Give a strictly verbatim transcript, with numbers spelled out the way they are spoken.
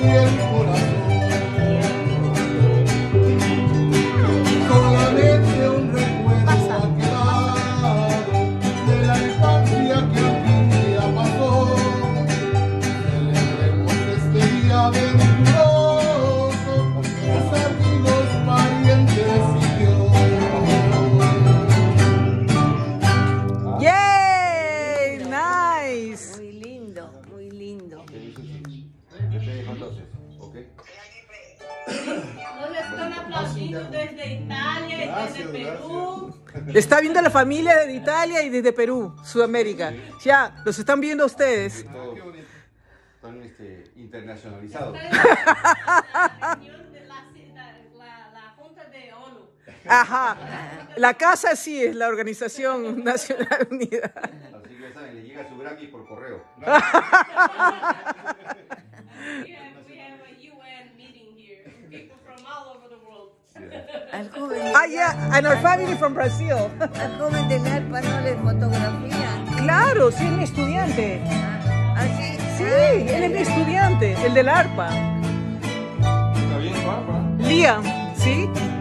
el corazón. Solamente un recuerdo Pasa. ha quedado de la infancia que aquí ya pasó. Celebremos este día venturoso, los amigos, parientes y Dios. ¡Yay! ¡Nice! Muy lindo, muy lindo. Nos están aplaudiendo desde Italia y desde Perú. Está viendo la familia de Italia y desde Perú, Sudamérica. Ya, los están viendo ustedes. Están este, internacionalizados. La reunión de la, la, la Junta de ONU. Ajá. La casa sí es la Organización Nacional Unida. Así que saben, le llega su Grammy por correo. We have, we have a U N meeting here. People from all over the world. Al joven, de, Ah, yeah, and our family from Brazil. al joven del arpa no le fotografía. Claro, sí, es mi estudiante. ¿Ah, sí? Sí, él es mi estudiante, el del arpa. ¿Está bien, papá? Liam, ¿sí?